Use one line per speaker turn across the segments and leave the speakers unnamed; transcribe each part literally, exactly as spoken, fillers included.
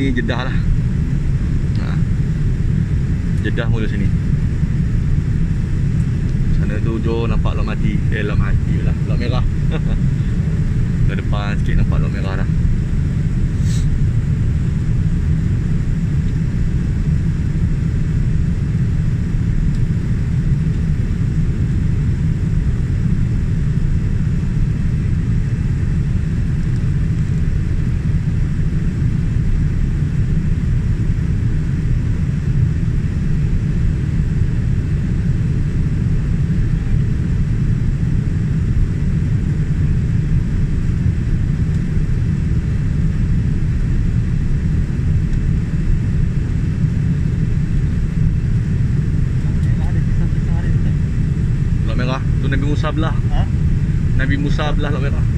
sini Jeddah lah. Ha. Jeddah mula sini. Sana tu hujung nampak Lok Mati. Eh Lok Mati lah, Lok Merah. Ke depan sikit nampak Lok Merah dah. Nabi Musa belah. Ha? Nabi Musa belah Lok Merah.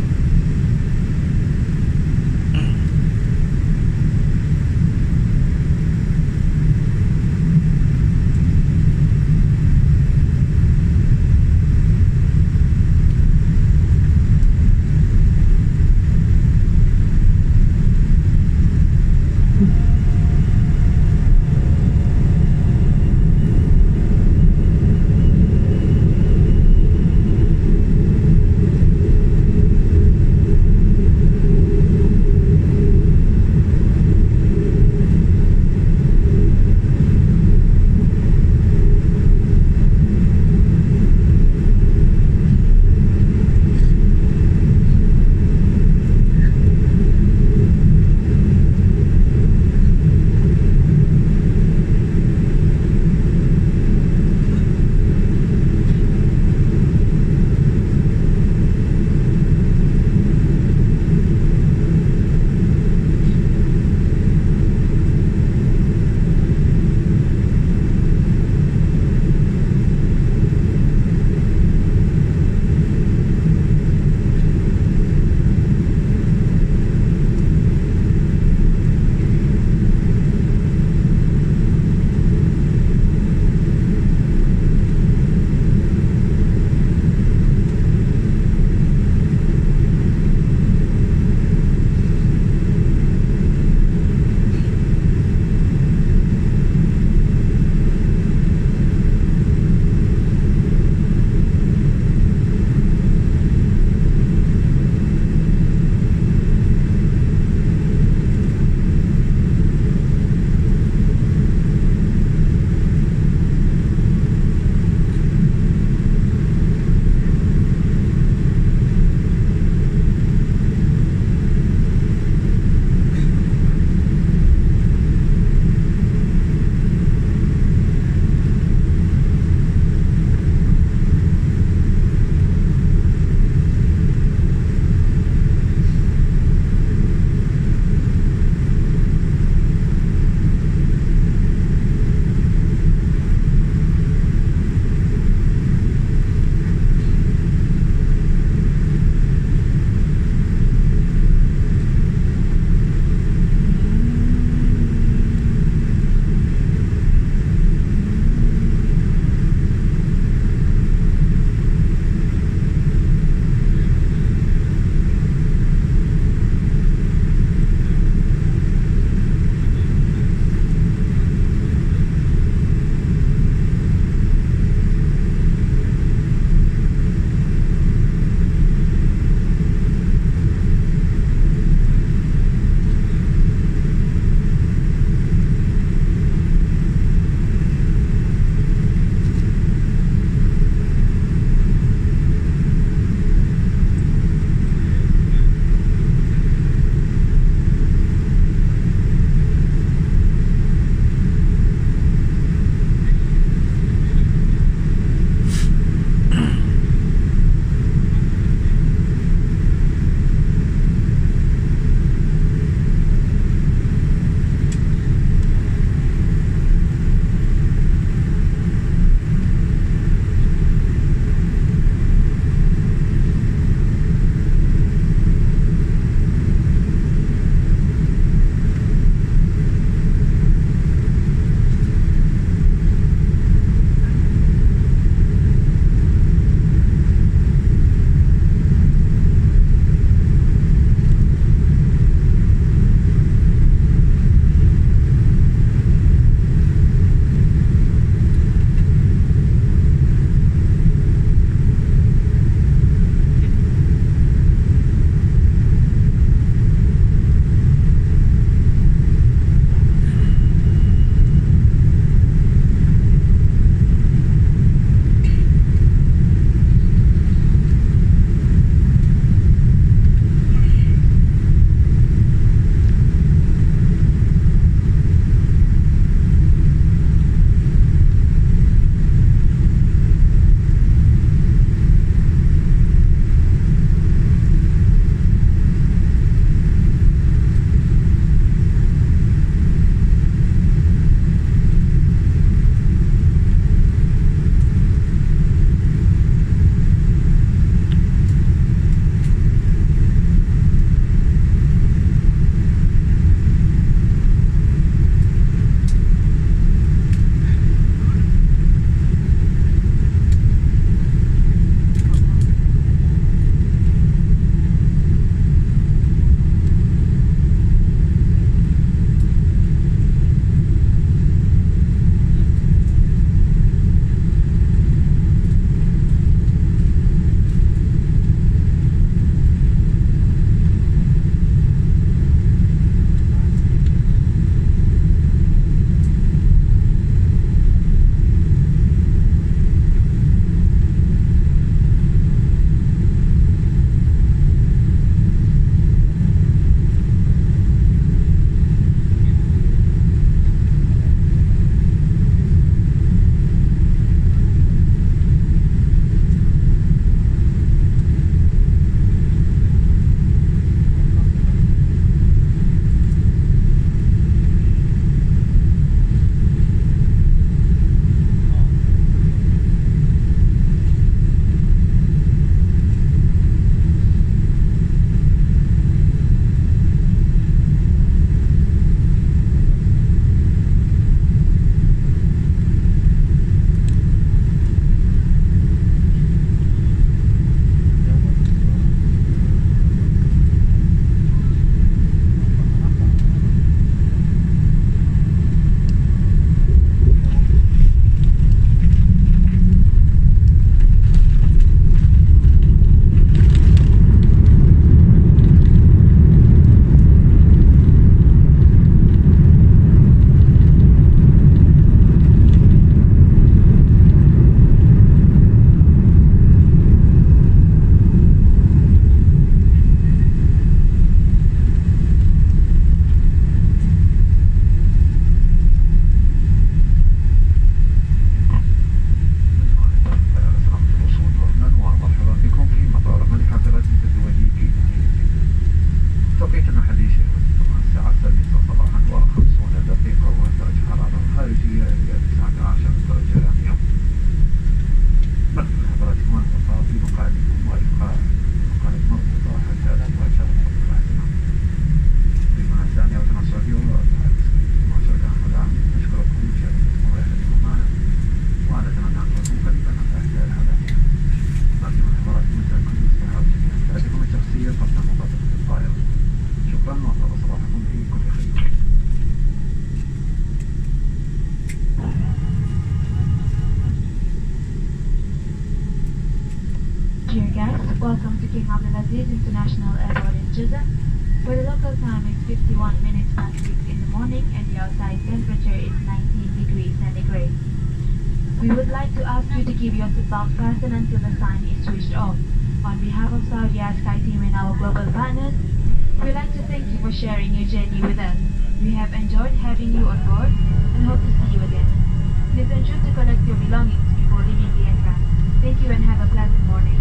boarding Abdulaziz International Airport in Jeddah, where the local time is fifty-one minutes past six in the morning and the outside temperature is nineteen degrees centigrade. We would like to ask you to keep your seatbelt fastened until the sign is switched off. On behalf of Saudi Air Sky Team and our global partners, we'd like to thank you for sharing your journey with us. We have enjoyed having you on board and hope to see you again. Please ensure to collect your belongings before leaving the aircraft. Thank you and have a pleasant morning.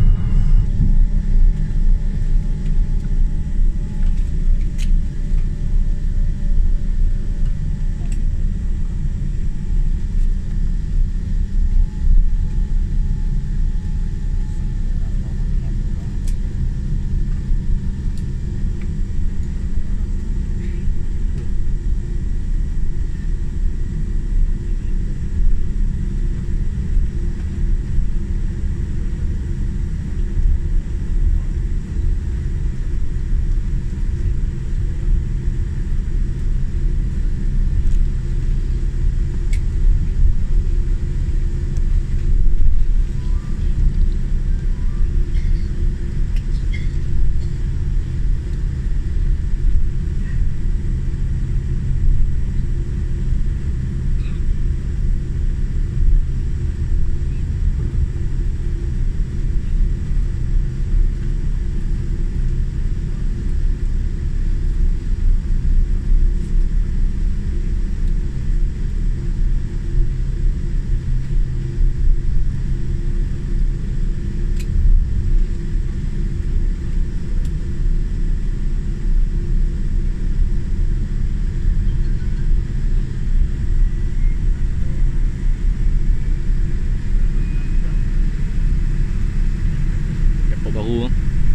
Baru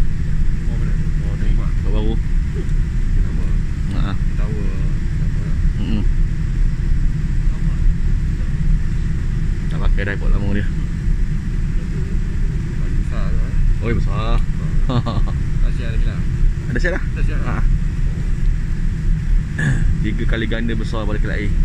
baru hmm. Tak pakai dah pot lama dia. Oh besar. Ada siap dah? Ha. Tiga kali ganda besar pada kelak air.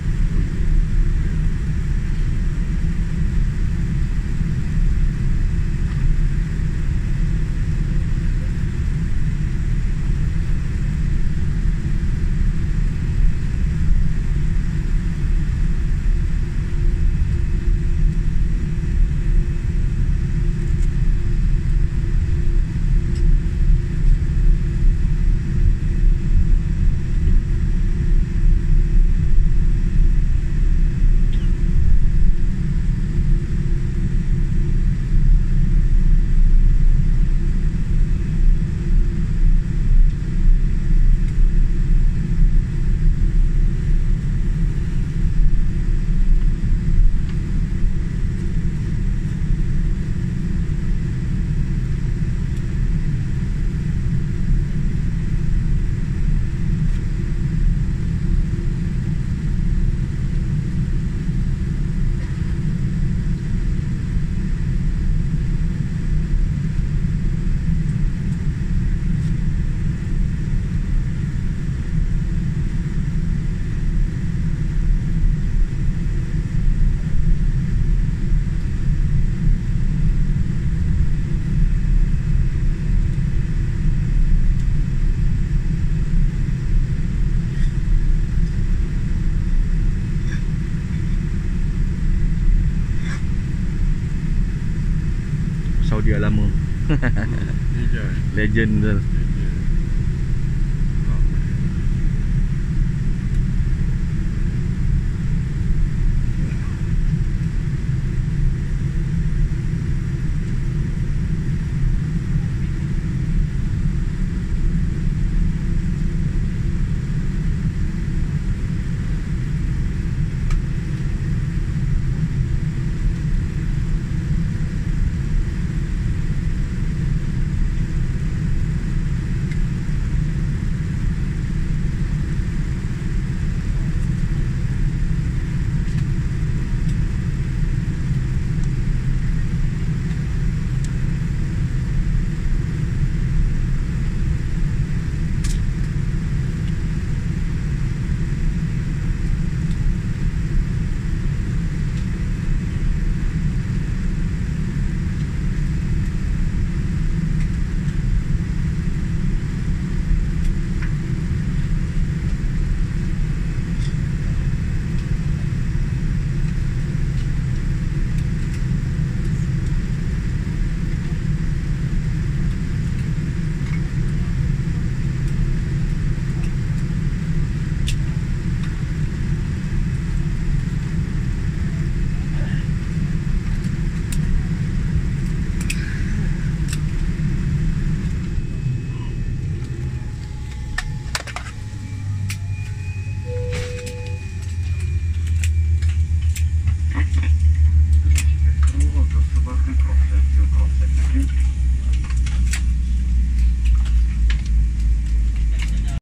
Saudi lama. Legend betul.